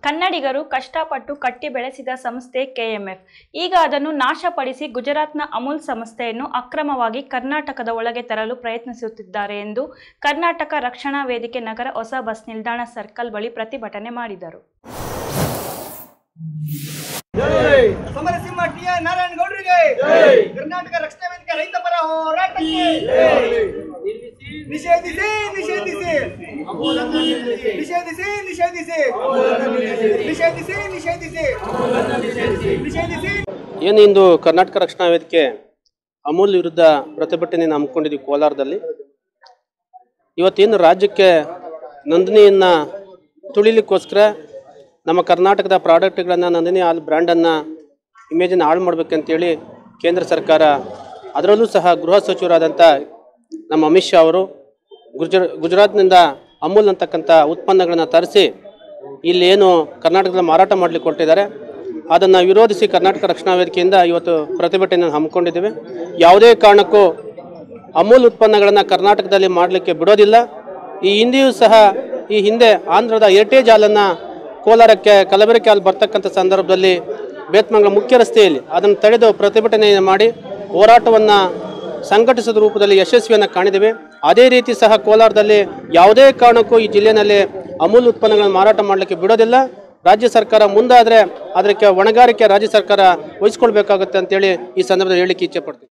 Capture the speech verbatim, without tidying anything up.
ಕನ್ನಡಿಗರು ಕಷ್ಟಪಟ್ಟು ಕಟ್ಟಿ ಬೆಳೆಸಿದ ಸಂಸ್ಥೆ ಕೆಎಂಎಫ್ ಈಗ ಅದನ್ನು ನಾಶಪಡಿಸಿ ಗುಜರಾತ್ನ ಅಮೂಲ್ ಸಂಸ್ಥೆಯನ್ನು ಅಕ್ರಮವಾಗಿ ಕರ್ನಾಟಕದ ಒಳಗೆ ತರಲು ಪ್ರಯತ್ನಿಸುತ್ತಿದ್ದಾರೆ ಎಂದು ಕರ್ನಾಟಕ ರಕ್ಷಣಾ ವೇದಿಕೆ ನಗರ ಹೊಸ ಬಸ್ ನಿಲ್ದಾಣ ಸರ್ಕಲ್ ಬಳಿ ಪ್ರತಿಭಟನೆ ಮಾಡಿದರು. ಸಮರಸಿಂಹ ಟಿ ಆರ್ ನಾರಾಯಣಗೌಡರಿಗೆ ಕರ್ನಾಟಕ ರಕ್ಷಣಾ ವೇದಿಕೆ ರೈತ ಪರ ಹೋರಾಟಕ್ಕೆ ನಿಷೇಧಿಸಿ ನಿಷೇಧಿಸಿ ನಿಷೇಧಿಸಿ ನಿಷೇಧಿಸಿ ನಿಷೇಧಿಸಿ ನಿಷೇಧಿಸಿ ನಿಷೇಧಿಸಿ ಏನು ಇಂದು ಕರ್ನಾಟಕ ರಕ್ಷಣಾ ವೇದಿಕೆ ಅಮೂಲ್ ವಿರುದ್ಧ ಪ್ರತಿಭಟನೆಯನ್ನು ಹಮ್ಮಿಕೊಂಡಿದ್ದೀವಿ ಕೋಲಾರದಲ್ಲಿ. ಇವತ್ತೇನು ರಾಜ್ಯಕ್ಕೆ ನೋಂದಣಿಯನ್ನು ತುಳಿಲಿಕ್ಕೋಸ್ಕರ ನಮ್ಮ ಕರ್ನಾಟಕದ ಪ್ರಾಡಕ್ಟ್ಗಳನ್ನು ನಂದಿನಿ ಹಾಲ್ ಬ್ರ್ಯಾಂಡನ್ನು ಇಮೇಜನ್ನು ಹಾಳು ಮಾಡಬೇಕಂತೇಳಿ ಕೇಂದ್ರ ಸರ್ಕಾರ, ಅದರಲ್ಲೂ ಸಹ ಗೃಹ ಸಚಿವರಾದಂಥ ನಮ್ಮ ಅಮಿತ್ ಶಾ ಅವರು ಗುಜರ ಗುಜರಾತ್ನಿಂದ ಅಮೂಲ್ ಅಂತಕ್ಕಂಥ ಉತ್ಪನ್ನಗಳನ್ನು ತರಿಸಿ ಇಲ್ಲಿ ಏನು ಕರ್ನಾಟಕದಲ್ಲಿ ಮಾರಾಟ ಮಾಡಲಿಕ್ಕೆ ಕೊಟ್ಟಿದ್ದಾರೆ, ಅದನ್ನು ವಿರೋಧಿಸಿ ಕರ್ನಾಟಕ ರಕ್ಷಣಾ ವೇದಿಕೆಯಿಂದ ಇವತ್ತು ಪ್ರತಿಭಟನೆಯನ್ನು ಹಮ್ಮಿಕೊಂಡಿದ್ದೇವೆ. ಯಾವುದೇ ಕಾರಣಕ್ಕೂ ಅಮೂಲ್ ಉತ್ಪನ್ನಗಳನ್ನು ಕರ್ನಾಟಕದಲ್ಲಿ ಮಾಡಲಿಕ್ಕೆ ಬಿಡೋದಿಲ್ಲ. ಈ ಹಿಂದೆಯೂ ಸಹ ಈ ಹಿಂದೆ ಆಂಧ್ರದ ಹೆರಿಟೇಜ್ ಹಾಲನ್ನು ಕೋಲಾರಕ್ಕೆ ಕಲಬೆರಕೆ ಹಾಲು ಬರ್ತಕ್ಕಂಥ ಸಂದರ್ಭದಲ್ಲಿ ಬೇತ್ಮಂಗಲ ಮುಖ್ಯ ರಸ್ತೆಯಲ್ಲಿ ಅದನ್ನು ತಡೆದು ಪ್ರತಿಭಟನೆಯನ್ನು ಮಾಡಿ ಹೋರಾಟವನ್ನು ಸಂಘಟಿಸಿದ ರೂಪದಲ್ಲಿ ಯಶಸ್ವಿಯನ್ನು ಕಾಣಿದ್ದೇವೆ. ಅದೇ ರೀತಿ ಸಹ ಕೋಲಾರದಲ್ಲಿ ಯಾವುದೇ ಕಾರಣಕ್ಕೂ ಈ ಜಿಲ್ಲೆಯಲ್ಲಿ ಅಮೂಲ್ ಉತ್ಪನ್ನಗಳನ್ನು ಮಾರಾಟ ಮಾಡಲಿಕ್ಕೆ ಬಿಡೋದಿಲ್ಲ. ರಾಜ್ಯ ಸರ್ಕಾರ ಮುಂದಾದರೆ ಅದಕ್ಕೆ ಹೊಣೆಗಾರಿಕೆ ರಾಜ್ಯ ಸರ್ಕಾರ ವಹಿಸ್ಕೊಳ್ಬೇಕಾಗುತ್ತೆ ಅಂತೇಳಿ ಈ ಸಂದರ್ಭದಲ್ಲಿ ಹೇಳಲಿಕ್ಕೆ ಇಚ್ಛೆ ಪಡ್ತೀವಿ.